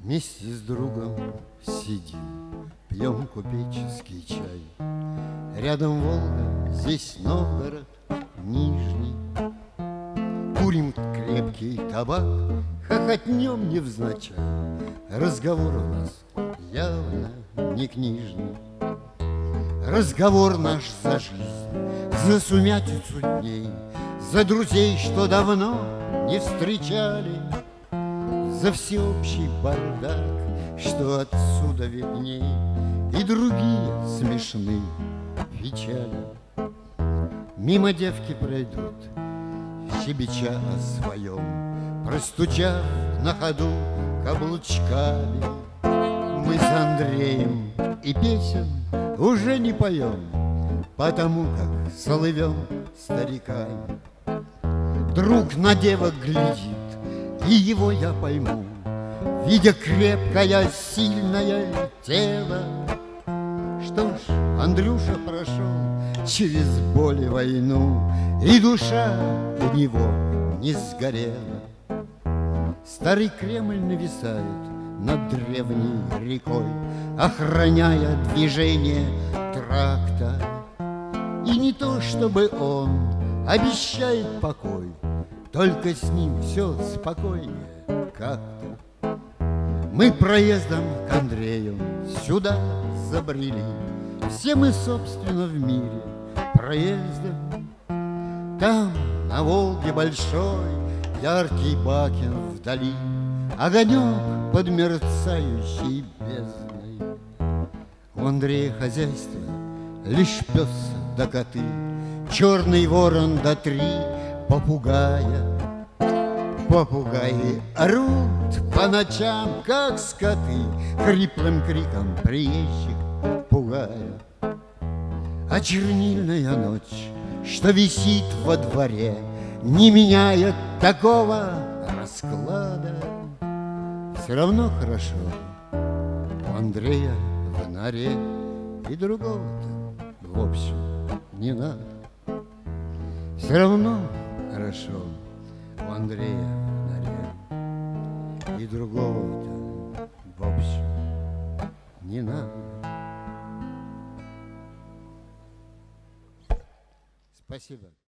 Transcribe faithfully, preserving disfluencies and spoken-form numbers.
Вместе с другом сидим, пьем купеческий чай. Рядом Волга, здесь Новгород, Нижний. Курим крепкий табак, хохотнем невзначай. Разговор у нас явно не книжный. Разговор наш за жизнь, за сумятицу дней, за друзей, что давно не встречали, за всеобщий бардак, что отсюда видней, и другие смешные печали. Мимо девки пройдут, щебеча о своем, простучав на ходу каблучками. Мы с Андреем и песен уже не поем, потому как слывем стариками. Друг на девок глядит, и его я пойму, видя крепкое, сильное тело. Что ж, Андрюша прошел через боль и войну, и душа у него не сгорела. Старый Кремль нависает над древней рекой, охраняя движение тракта. И не то чтобы он обещает покой, только с ним все спокойнее как-то. Мы проездом к Андрею сюда забрели, все мы, собственно, в мире проездом. Там, на Волге большой, яркий Бакен вдали, огонек под мерцающей бездной. У Андрея хозяйство лишь пес да коты, черный ворон да три попугая. Попугаи орут по ночам, как скоты, хриплым криком приезжих пугая. А чернильная ночь, что висит во дворе, не меняет такого расклада. Все равно хорошо у Андрея в норе, и другого-то, в общем, не надо. Все равно хорошо у Андрея в норе, и другого-то, в общем, не надо. Спасибо.